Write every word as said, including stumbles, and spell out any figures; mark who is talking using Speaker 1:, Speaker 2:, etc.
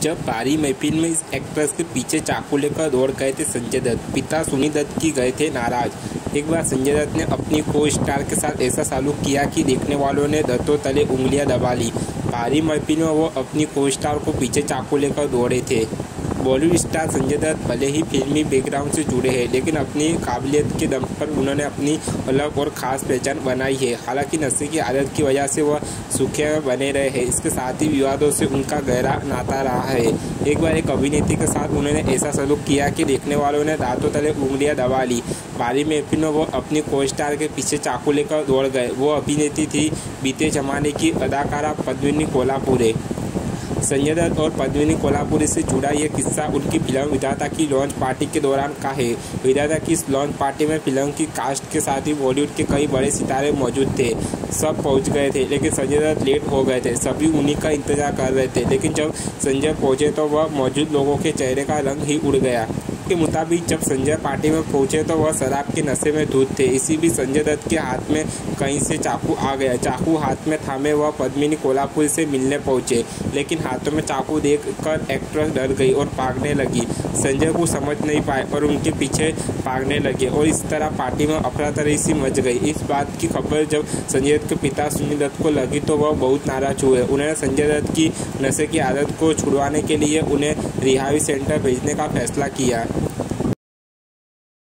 Speaker 1: जब भारी महफिल में इस एक्ट्रेस के पीछे चाकू लेकर दौड़ गए थे संजय दत्त, पिता सुनी दत्त की गए थे नाराज। एक बार संजय दत्त ने अपनी को स्टार के साथ ऐसा सलूक किया कि देखने वालों ने दत्तों तले उंगलियां दबा ली। भारी महफिल में वो अपनी को स्टार को पीछे चाकू लेकर दौड़े थे। बॉलीवुड स्टार संजय दत्त भले ही फिल्मी बैकग्राउंड से जुड़े हैं, लेकिन अपनी काबिलियत के दम पर उन्होंने अपनी अलग और ख़ास पहचान बनाई है। हालांकि नशे की आदत की वजह से वह सूखे में बने रहे हैं। इसके साथ ही विवादों से उनका गहरा नाता रहा है। एक बार एक अभिनेत्री के साथ उन्होंने ऐसा सलूक किया कि देखने वालों ने दांतों तले उंगलियां दबा ली। भारी महफिल में वो अपनी को स्टार के पीछे चाकू लेकर दौड़ गए। वो अभिनेत्री थी बीते जमाने की अदाकारा पद्मिनी कोल्हापुरे। संजय दत्त और पद्मिनी कोल्हापुरी से जुड़ा यह किस्सा उनकी फिल्म विधाता की लॉन्च पार्टी के दौरान का है। विधाता की इस लॉन्च पार्टी में फिल्म की कास्ट के साथ ही बॉलीवुड के कई बड़े सितारे मौजूद थे। सब पहुंच गए थे, लेकिन संजय दत्त लेट हो गए थे। सभी उन्हीं का इंतजार कर रहे थे, लेकिन जब संजय पहुंचे तो वह मौजूद लोगों के चेहरे का रंग ही उड़ गया। के मुताबिक जब संजय पार्टी में पहुंचे तो वह शराब के नशे में धुत थे। इसी बीच संजय दत्त के हाथ में कहीं से चाकू आ गया। चाकू हाथ में थामे वह पद्मिनी कोल्हापुरी से मिलने पहुंचे, लेकिन हाथों में चाकू देखकर एक्ट्रेस डर गई और भागने लगी। संजय को समझ नहीं पाए और उनके पीछे भागने लगे और इस तरह पार्टी में अफरा तफरी सी मच गई। इस बात की खबर जब संजय दत्त के पिता सुनी दत्त को लगी तो वह बहुत नाराज हुए। उन्होंने संजय दत्त की नशे की आदत को छुड़वाने के लिए उन्हें रिहाई सेंटर भेजने का फैसला किया।